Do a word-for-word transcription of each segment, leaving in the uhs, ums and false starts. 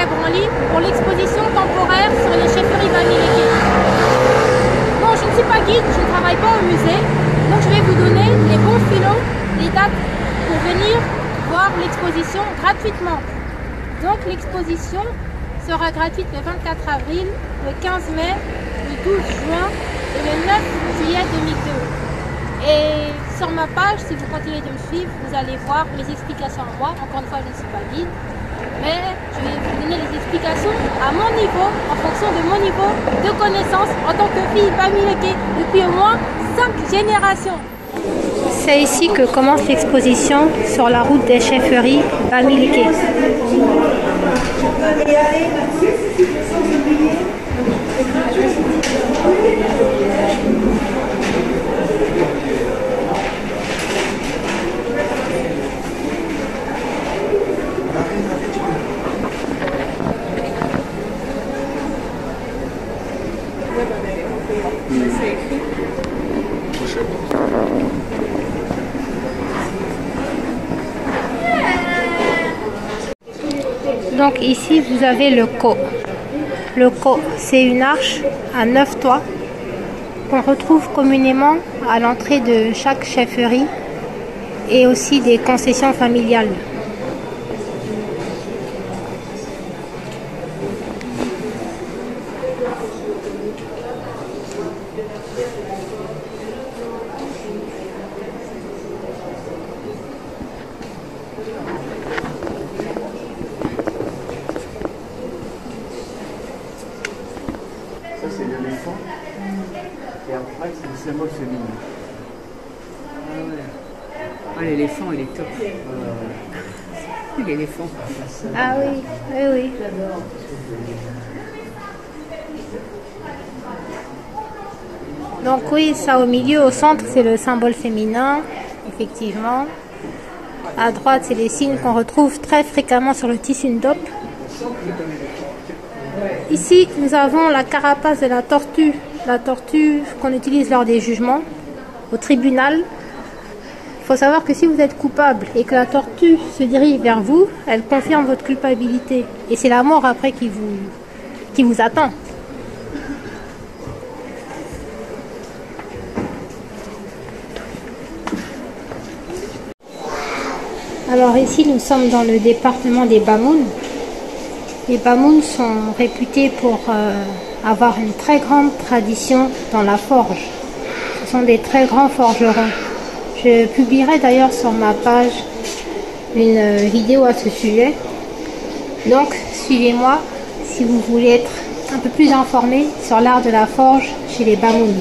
célèbre en ligne pour l'exposition temporaire sur les chefferies Bamileke. Bon, je ne suis pas guide, je ne travaille pas au musée, donc je vais vous donner les bons filons, les dates pour venir voir l'exposition gratuitement. Donc l'exposition sera gratuite le vingt-quatre avril, le quinze mai, le douze juin et le neuf juillet deux mille deux. Et sur ma page, si vous continuez de me suivre, vous allez voir mes explications à moi. Encore une fois, je ne suis pas guide, mais je vais vous donner les explications à mon niveau, en fonction de mon niveau de connaissance en tant que fille Bamileke depuis au moins cinq générations. C'est ici que commence l'exposition sur la route des chefferies Bamileke. Donc ici vous avez le co. Le co, c'est une arche à neuf toits qu'on retrouve communément à l'entrée de chaque chefferie et aussi des concessions familiales. Ça c'est l'éléphant et après c'est le symbole féminin. Ah ouais. Ah l'éléphant il est top. Euh... L'éléphant. Ah oui, oui, oui. J'adore. Donc oui, ça au milieu, au centre, c'est le symbole féminin, effectivement. À droite, c'est les signes qu'on retrouve très fréquemment sur le tissu ndop. Ici, nous avons la carapace de la tortue, la tortue qu'on utilise lors des jugements au tribunal. Il faut savoir que si vous êtes coupable et que la tortue se dirige vers vous, elle confirme votre culpabilité. Et c'est la mort après qui vous, qui vous attend. Alors ici, nous sommes dans le département des Bamounes. Les Bamounes sont réputés pour euh, avoir une très grande tradition dans la forge. Ce sont des très grands forgerons. Je publierai d'ailleurs sur ma page une euh, vidéo à ce sujet. Donc suivez-moi si vous voulez être un peu plus informé sur l'art de la forge chez les Bamounes.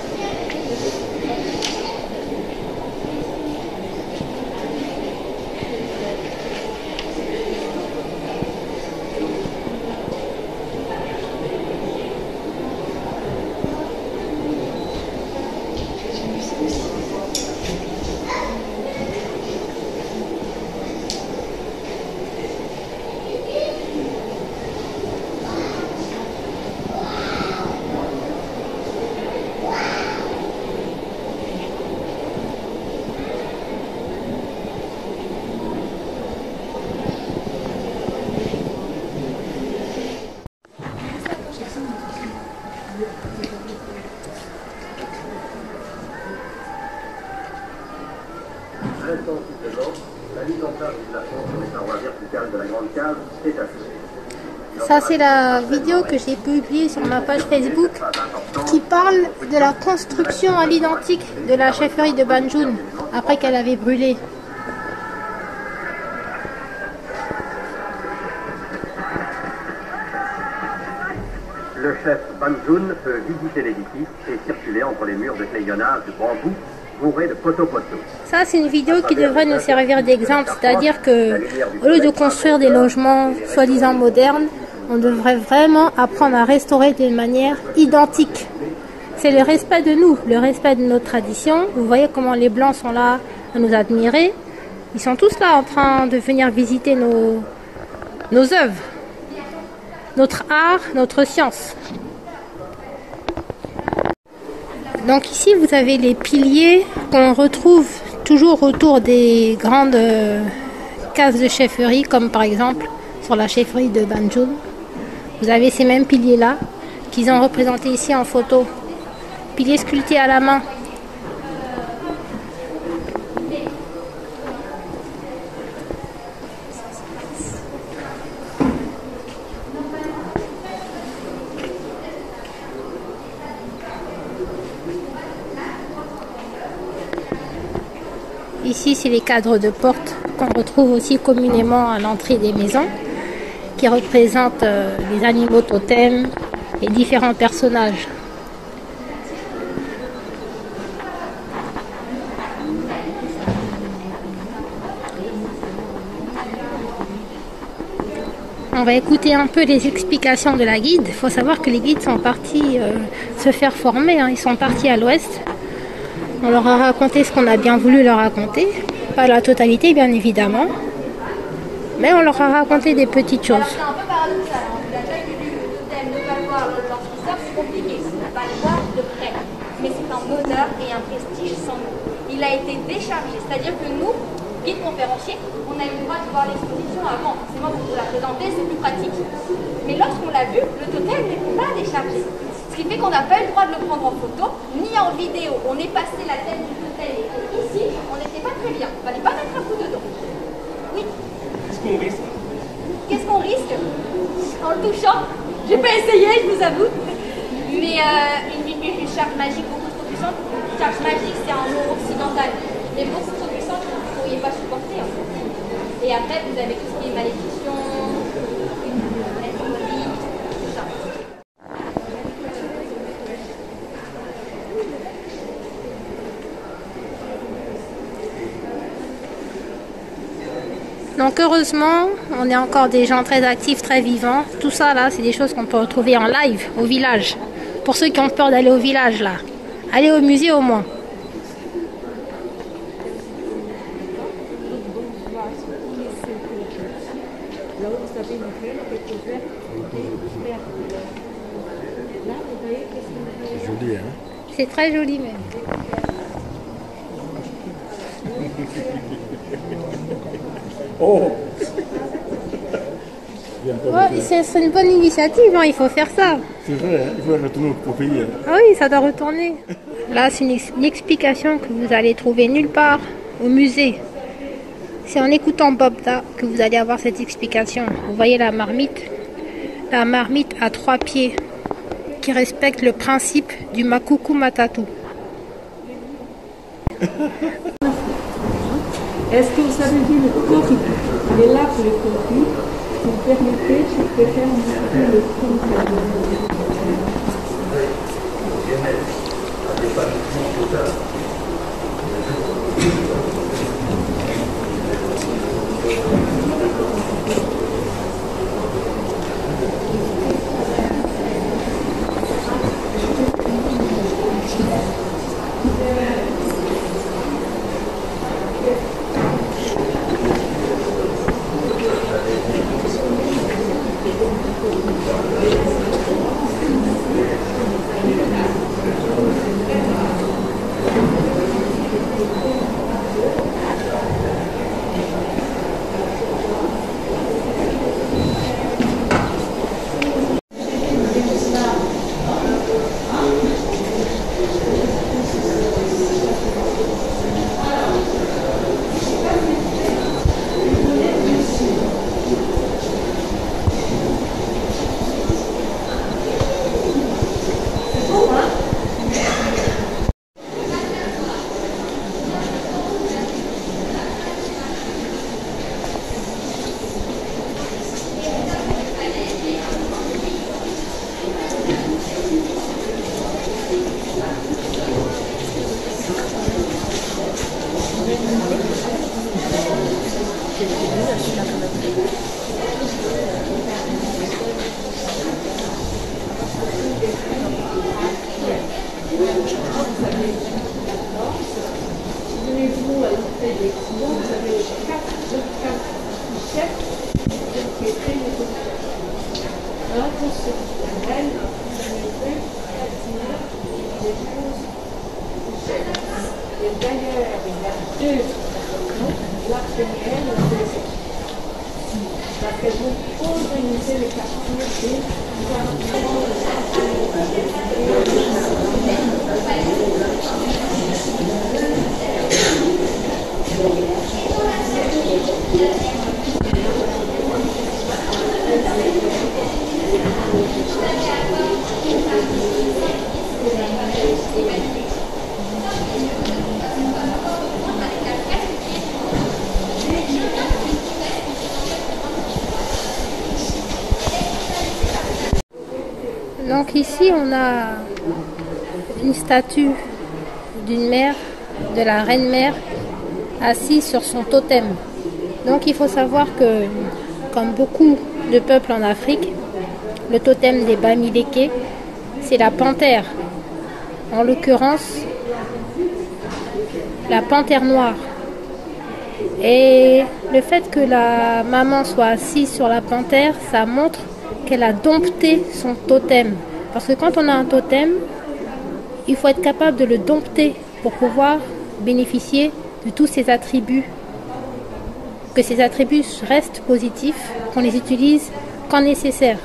Ça c'est la vidéo que j'ai publiée sur ma page Facebook qui parle de la construction à l'identique de la chefferie de Banjoun après qu'elle avait brûlé. Le chef Banjoun peut visiter l'édifice et circuler entre les murs de clayonnage de bambou bourrés de poteaux-poteaux. Ça, c'est une vidéo qui devrait nous servir d'exemple, c'est-à-dire que au lieu de construire des logements soi-disant modernes, on devrait vraiment apprendre à restaurer d'une manière identique. C'est le respect de nous, le respect de nos traditions. Vous voyez comment les Blancs sont là à nous admirer. Ils sont tous là en train de venir visiter nos, nos œuvres, notre art, notre science. Donc ici, vous avez les piliers qu'on retrouve toujours autour des grandes cases de chefferie, comme par exemple sur la chefferie de Banjul. Vous avez ces mêmes piliers-là qu'ils ont représentés ici en photo. Piliers sculptés à la main. Ici, c'est les cadres de porte qu'on retrouve aussi communément à l'entrée des maisons, qui représentent euh, les animaux totems et différents personnages. On va écouter un peu les explications de la guide. Il faut savoir que les guides sont partis euh, se faire former, hein. Ils sont partis à l'ouest. On leur a raconté ce qu'on a bien voulu leur raconter. Pas la totalité, bien évidemment. Mais on leur a raconté des petites choses. C'est un peu paradoxal. Hein. La taille du totem, ne pas le voir lorsqu'il sort, c'est compliqué. On ne peut pas le voir de près. Mais c'est un honneur et un prestige sans nom. Il a été déchargé. C'est-à-dire que nous, guides conférenciers, on a eu le droit de voir l'exposition avant. Forcément, pour vous la présenter, c'est plus pratique. Mais lorsqu'on l'a vu, le totem n'était pas déchargé. Ce qui fait qu'on n'a pas eu le droit de le prendre en photo, ni en vidéo. On est passé la tête du totem ici, on n'était pas très bien. Il ne fallait pas mettre un coup dedans. Oui. Qu'est-ce qu'on risque? Qu'est-ce qu'on risque? En le touchant. J'ai pas essayé, je vous avoue. Mais euh, une, une, une charge magique beaucoup trop puissante. Une charge magique, c'est un mot occidental. Mais beaucoup trop puissante, vous ne pourriez pas supporter. En fait. Et après, vous avez tout ce qui est malédiction, être maudit, tout ça. Donc heureusement, on est encore des gens très actifs, très vivants. Tout ça là, c'est des choses qu'on peut retrouver en live au village. Pour ceux qui ont peur d'aller au village là, allez au musée au moins. C'est joli, hein? C'est très joli même. Oh! Ouais, c'est une bonne initiative, hein, il faut faire ça. C'est vrai, hein? Il faut retourner au pays. Hein? Ah oui, ça doit retourner. Là, c'est une, une explication que vous allez trouver nulle part au musée. C'est en écoutant Bobda que vous allez avoir cette explication. Vous voyez la marmite? La marmite à trois pieds qui respecte le principe du makuku matatu. Est-ce que vous savez dire le cori? Il est là pour le cori. Si vous permettez, je préfère montrer le cori. La première, la deuxième. Parce que vous symbolisait les captures et Donc ici on a une statue d'une mère, de la reine mère, assise sur son totem. Donc il faut savoir que, comme beaucoup de peuples en Afrique, le totem des Bamileke, c'est la panthère. En l'occurrence, la panthère noire. Et le fait que la maman soit assise sur la panthère, ça montre qu'elle a dompté son totem. Parce que quand on a un totem, il faut être capable de le dompter pour pouvoir bénéficier de tous ses attributs. Que ces attributs restent positifs, qu'on les utilise quand nécessaire.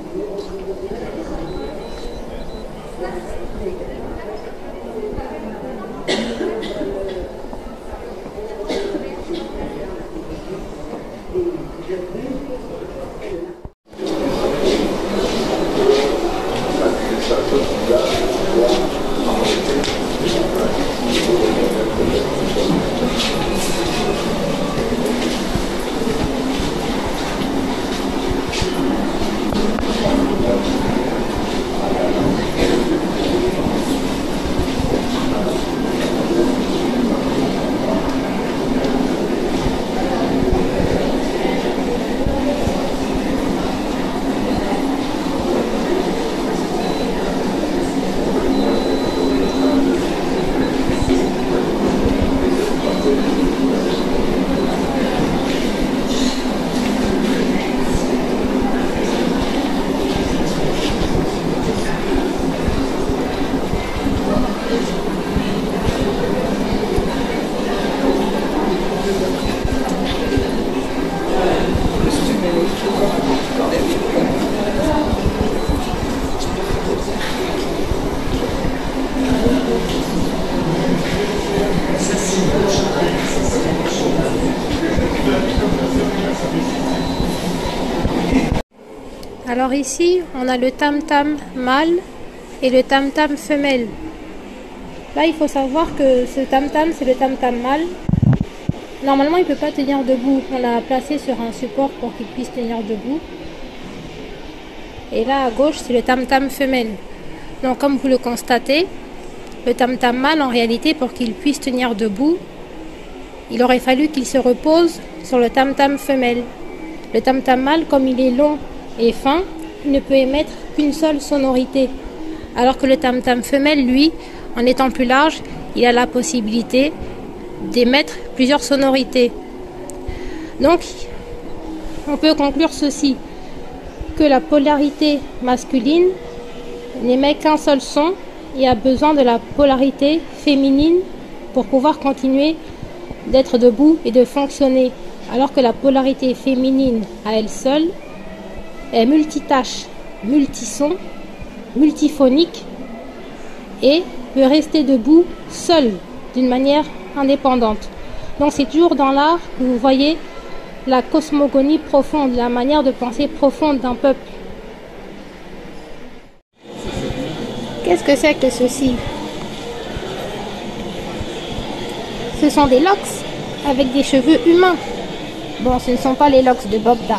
Alors ici, on a le tam-tam mâle et le tam-tam femelle. Là, il faut savoir que ce tam-tam, c'est le tam-tam mâle. Normalement, il ne peut pas tenir debout. On l'a placé sur un support pour qu'il puisse tenir debout. Et là, à gauche, c'est le tam-tam femelle. Donc, comme vous le constatez, le tam-tam mâle, en réalité, pour qu'il puisse tenir debout, il aurait fallu qu'il se repose sur le tam-tam femelle. Le tam-tam mâle, comme il est long et fin, il ne peut émettre qu'une seule sonorité. Alors que le tam-tam femelle, lui, en étant plus large, il a la possibilité d'émettre plusieurs sonorités. Donc, on peut conclure ceci, que la polarité masculine n'émet qu'un seul son et a besoin de la polarité féminine pour pouvoir continuer d'être debout et de fonctionner. Alors que la polarité féminine, à elle seule, est multitâche, multison, multiphonique et peut rester debout seule d'une manière indépendante. Donc c'est toujours dans l'art que vous voyez la cosmogonie profonde, la manière de penser profonde d'un peuple. Qu'est-ce que c'est que ceci? Ce sont des locks avec des cheveux humains. Bon, ce ne sont pas les locks de Bobda.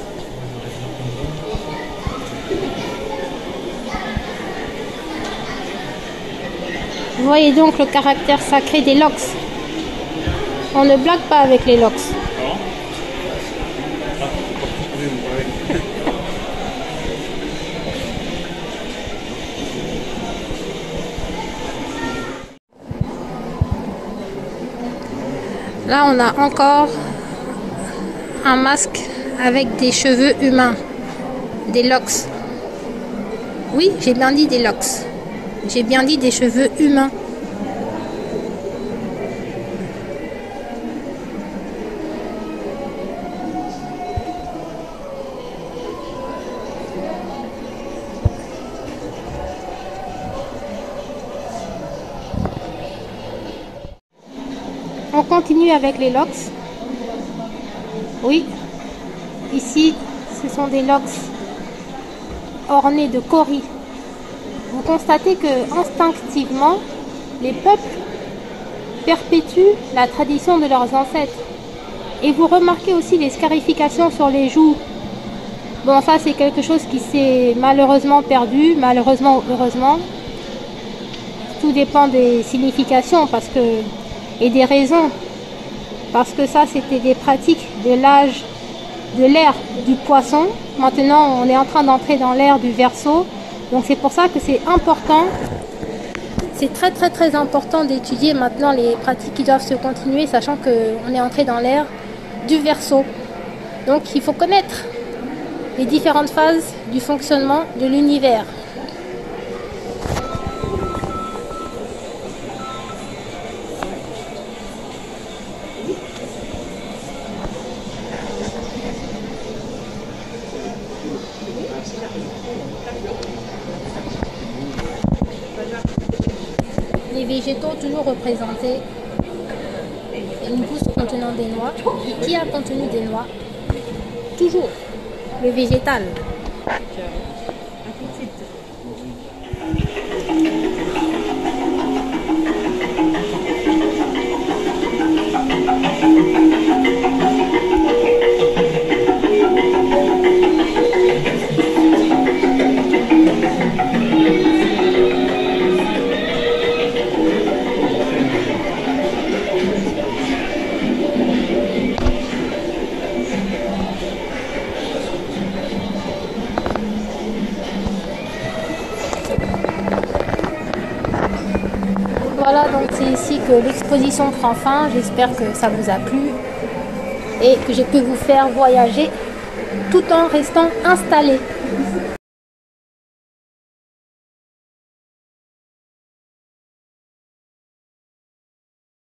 Vous voyez donc le caractère sacré des locks. On ne blague pas avec les locks. Là, on a encore un masque avec des cheveux humains, des locks. Oui, j'ai bien dit des locks. J'ai bien dit des cheveux humains. On continue avec les lox. Oui, ici, ce sont des lox ornés de cauris. Vous constatez que instinctivement, les peuples perpétuent la tradition de leurs ancêtres. Et vous remarquez aussi les scarifications sur les joues. Bon, ça c'est quelque chose qui s'est malheureusement perdu, malheureusement ou heureusement. Tout dépend des significations parce que, et des raisons. Parce que ça c'était des pratiques de l'âge, de l'ère du poisson. Maintenant on est en train d'entrer dans l'ère du Verseau. Donc c'est pour ça que c'est important. C'est très très très important d'étudier maintenant les pratiques qui doivent se continuer, sachant qu'on est entré dans l'ère du Verseau. Donc il faut connaître les différentes phases du fonctionnement de l'univers. Les végétaux toujours représentés. Une gousse contenant des noix. Qui a contenu des noix? Toujours le végétal. Voilà, donc c'est ici que l'exposition prend fin. J'espère que ça vous a plu et que j'ai pu vous faire voyager tout en restant installé.